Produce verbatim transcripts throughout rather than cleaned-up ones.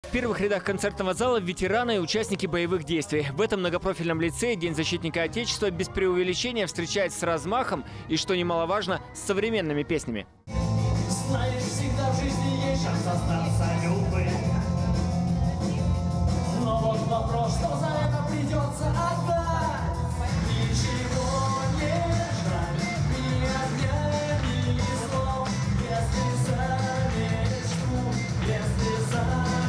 В первых рядах концертного зала ветераны и участники боевых действий. В этом многопрофильном лицее День защитника Отечества без преувеличения встречает с размахом и, что немаловажно, с современными песнями. Знаешь, всегда в жизни есть шанс остаться любым. Но вот вопрос, что за это придется отдать. Ничего не жаль, ни огня, ни слов, если за мечту, если за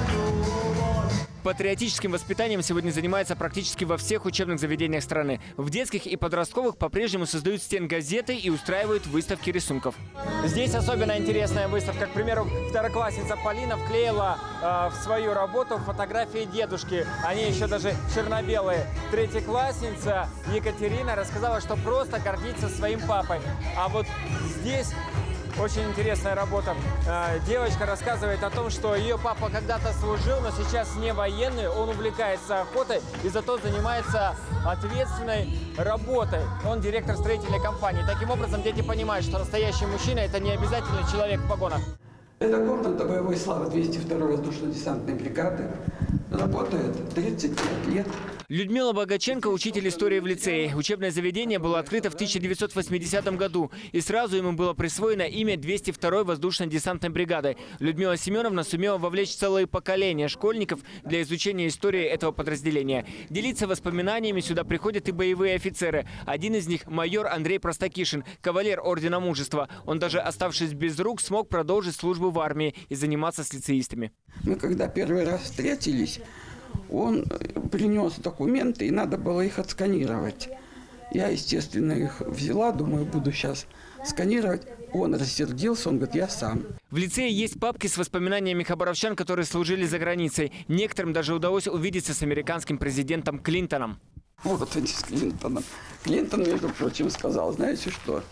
любовь. Патриотическим воспитанием сегодня занимается практически во всех учебных заведениях страны. В детских и подростковых по-прежнему создают стенгазеты и устраивают выставки рисунков. Здесь особенно интересная выставка. К примеру, второклассница Полина вклеила э, в свою работу фотографии дедушки. Они еще даже черно-белые. Третьеклассница Екатерина рассказала, что просто гордится своим папой. А вот здесь очень интересная работа. Девочка рассказывает о том, что ее папа когда-то служил, но сейчас не военный. Он увлекается охотой и зато занимается ответственной работой. Он директор строительной компании. Таким образом, дети понимают, что настоящий мужчина – это не обязательно человек в погонах. Эта комната боевой славы двести второй воздушно-десантной бригады работает тридцать пять лет. Людмила Богаченко – учитель истории в лицее. Учебное заведение было открыто в тысяча девятьсот восьмидесятом году. И сразу ему было присвоено имя двести второй воздушно-десантной бригады. Людмила Семеновна сумела вовлечь целые поколения школьников для изучения истории этого подразделения. Делиться воспоминаниями сюда приходят и боевые офицеры. Один из них – майор Андрей Простакишин, кавалер Ордена Мужества. Он даже, оставшись без рук, смог продолжить службу в армии и заниматься с лицеистами. Мы когда первый раз встретились, он принес документы, и надо было их отсканировать. Я, естественно, их взяла, думаю, буду сейчас сканировать. Он рассердился, он говорит, я сам. В лицее есть папки с воспоминаниями хабаровчан, которые служили за границей. Некоторым даже удалось увидеться с американским президентом Клинтоном. Вот они с Клинтоном. Клинтон, между прочим, сказал, знаете что,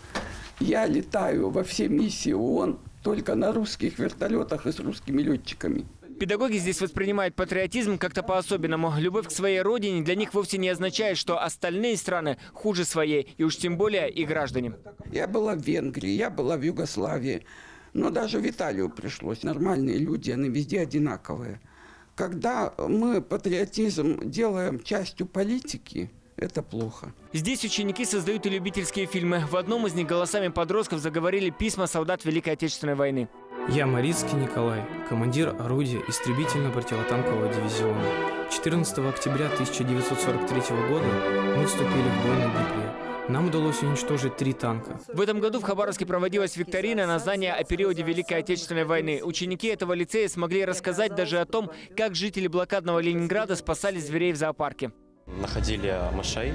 я летаю во все миссии ООН только на русских вертолетах и с русскими летчиками. Педагоги здесь воспринимают патриотизм как-то по-особенному. Любовь к своей родине для них вовсе не означает, что остальные страны хуже своей, и уж тем более и граждане. Я была в Венгрии, я была в Югославии, но даже в Италию пришлось. Нормальные люди, они везде одинаковые. Когда мы патриотизм делаем частью политики, это плохо. Здесь ученики создают и любительские фильмы. В одном из них голосами подростков заговорили письма солдат Великой Отечественной войны. Я Марицкий Николай, командир орудия истребительно-противотанкового дивизиона. четырнадцатого октября тысяча девятьсот сорок третьего года мы вступили в бой на Днепре. Нам удалось уничтожить три танка. В этом году в Хабаровске проводилась викторина на знания о периоде Великой Отечественной войны. Ученики этого лицея смогли рассказать даже о том, как жители блокадного Ленинграда спасали зверей в зоопарке. Находили мышей,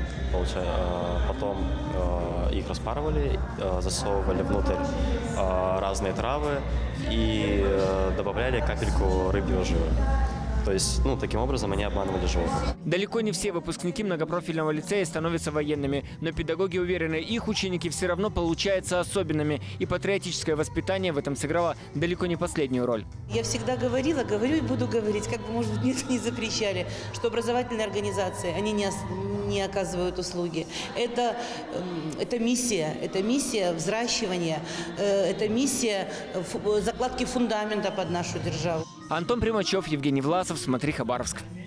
потом их распарывали, засовывали внутрь разные травы и добавляли капельку рыбьего жира. То есть, ну, таким образом они обманывали животных. Далеко не все выпускники многопрофильного лицея становятся военными, но педагоги уверены, их ученики все равно получаются особенными, и патриотическое воспитание в этом сыграло далеко не последнюю роль. Я всегда говорила, говорю и буду говорить, как бы, может быть, мне это не запрещали, что образовательные организации, они не, не оказывают услуги. Это, это миссия, это миссия взращивания, это миссия закладки фундамента под нашу державу. Антон Примачев, Евгений Власов, «Смотри Хабаровск».